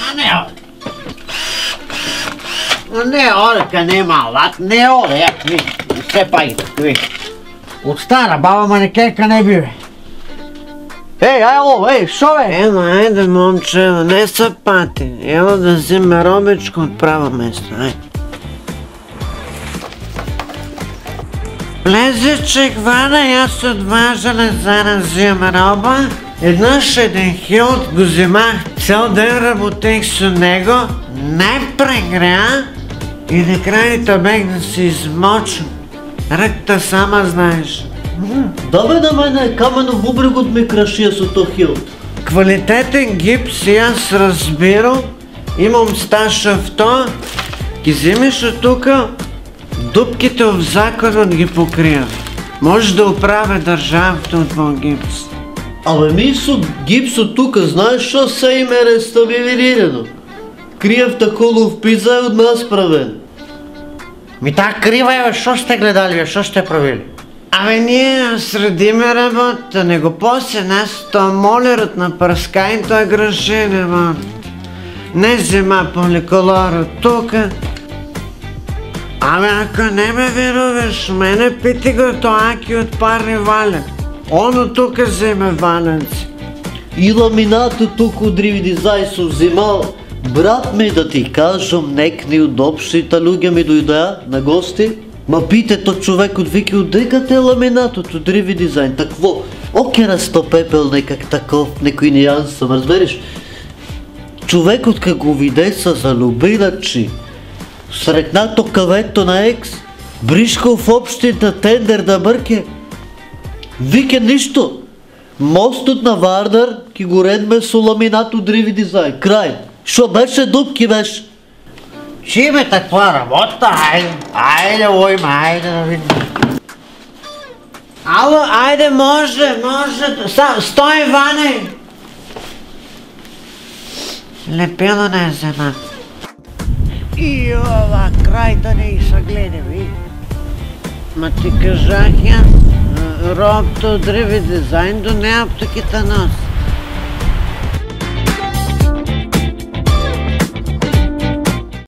Не, орека нема алат, не оре, ви. Все па и такви. От стара баба манекенка не би, бе. Ей, айло, ей, шо бе? Ема, ajde momče, ne sa pati. Evo da zime robičko od pravo mesto, ajde. Лезечек вана, аз отважена зараз взема роба. Еднъж един хилт го вземах, цял ден работех с него, не прегря и накрая бех да се измоча. Ръкта сама знаеш. Да бе, на мене камено бубрегот ми крашия со то хилт. Квалитетен гипс и аз разбирам, имам стаж в то, ги вземеш от тука, дупките в законът ги покрия. Може да оправя държавата от твой гипс. Абе ми со гипсот тука, знаеш шо се им е рестабилирано? Криев таколов пиза е од нас правен. Ми та крива е, бе, шо сте гледали, бе, шо сте правили? Абе ние средиме работа, него после нас то молерът на пръскайн, той граше нема. Не взема поликолор от тука. Абе ако не ме веруваш, мене пити го то аки от парни валя. Он от тука вземе валенци. И ламинато тук од Ривидизај со взимал. Брат ми да ти кажам, некни од општита луѓе ми дојдеа на гости. Ма пите то човекот вики одека те ламинатото од Ривидизајн, такво. Окера сто пепел некак таков, некој нијанса, разбереш? Човекот ка го виде са залюбиначи. Срекнато кавето на екс, бришкал в општита тендер да бърке. Вике нищо. Мостот на Вардар ки го редме со ламинат од Ривидизајн. Крај. Шо беше дупки беше? Ще има таква работа, айде. Айде, ойма, айде да видим. Ало, айде може. Стой, Ване! Лепило не взема. И ова, крај да не са гледа, ви. Ма ти кажах я, робто от Ривидизајн до нея аптеките носи.